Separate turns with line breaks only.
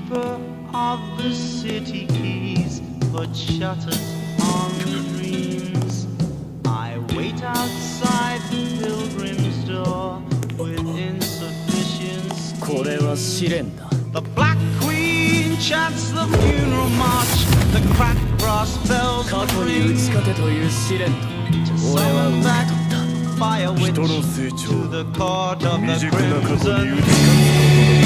keeper of the city keys put shutters on the dreams. I wait outside the pilgrim's door with insufficient steam. The Black Queen chants the funeral march. The cracked brass bells ring to summon back fire witch to the court of the crimson.